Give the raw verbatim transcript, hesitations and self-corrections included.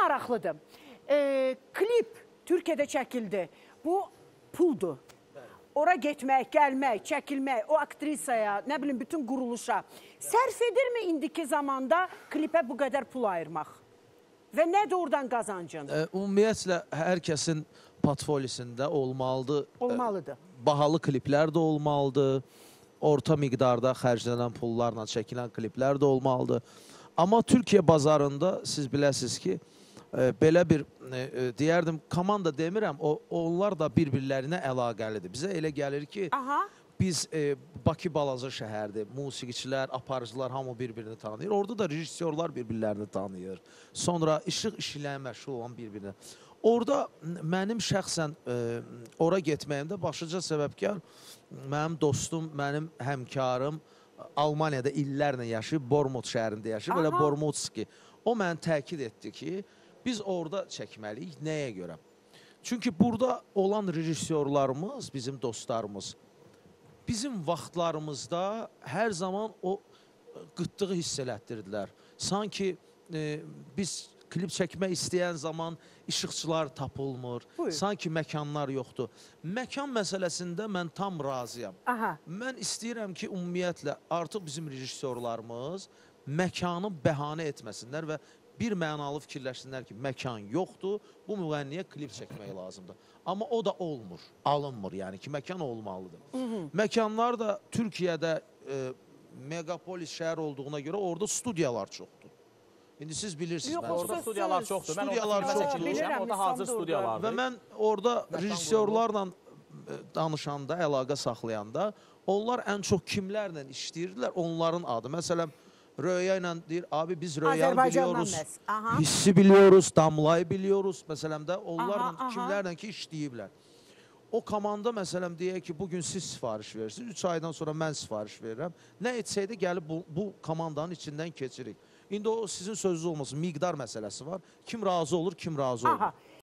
maraqlıdır. E, klip Türkiyədə çəkildi. Bu puldur. Ora getmək, gəlmək, çəkilmək, o aktrisaya, nə bilim, bütün quruluşa sərf edirmi indiki zamanda klipə bu qədər pul ayırmaq? Və nədir oradan qazancın? E, ümumiyyətlə, hər kəsin portfolisində olmalıdır. Olmalıdır. E, bahalı kliplər də olmalıdır. Orta miqdarda xərclənən pullarla çəkilən kliplər də olmalıdır. Amma Türkiyə bazarında siz biləsiniz ki, e, belə bir, e, deyərdim, komanda demirəm, o, onlar da bir-birlərinə əlaqəlidir. Bizə elə gəlir ki, Aha. biz e, Bakı balaca şəhərdir, musiqiçilər, aparıcılar hamı bir-birini tanıyır. Orada da rejissorlar bir-birlərini tanıyır. Sonra işıq işlə məşğul olan bir-birini. Orada mənim şəxsən e, ora getməyimdə başlıca səbəbkar mənim dostum, mənim həmkarım Almaniyada illərlə yaşayıb, Bormut şəhərində yaşayıb, elə Bormutski. O mənə təkid etdi ki, biz orada çəkməliyik. Nəyə görə? Çünki burada olan rejissorlarımız, bizim dostlarımız, bizim vaxtlarımızda hər zaman o qıtlığı hiss elətdirdilər. Sanki e, biz klip çəkmək istəyən zaman işıqçılar tapılmır, Buyur. sanki məkanlar yoxdur. Məkan məsələsində mən tam razıyam. Aha. Mən istəyirəm ki, ümumiyyətlə, artıq bizim rejissorlarımız məkanı bəhanə etməsinlər və bir mənalı fikirləşsinlər ki, məkan yoxdur, bu müğənniyə klip çəkmək lazımdır. Amma o da olmur, alınmır, yəni ki, məkan olmalıdır. Hı -hı. Məkanlar da Türkiyədə e, megapolis şəhər olduğuna görə orada studiyalar çoxdur. İndi siz bilirsiniz. Yox, orada studiyalar çoxdur. Mən studiyalar orada çəkilmişəm, orada hazır studiyalardır. Və mən orada rejissorlarla danışanda, əlaqə saxlayanda, onlar ən çox kimlərlə işləyirdilər, onların adı. Məsələn, Röya ilə deyir, abi biz Röyanı biliyoruz, hissi biliyoruz, Damlayı biliyoruz. Məsələn də onlarla kimlərlə ki işləyiblər. O komanda məsələn deyək ki, bugün siz sifariş verirsiniz, üç aydan sonra mən sifariş verirəm. Nə etsəydə gəlib bu, bu komandanın içindən keçirik. İndi o sizin sözünüz olmasın, miqdar məsələsi var. Kim razı olur, kim razı olur.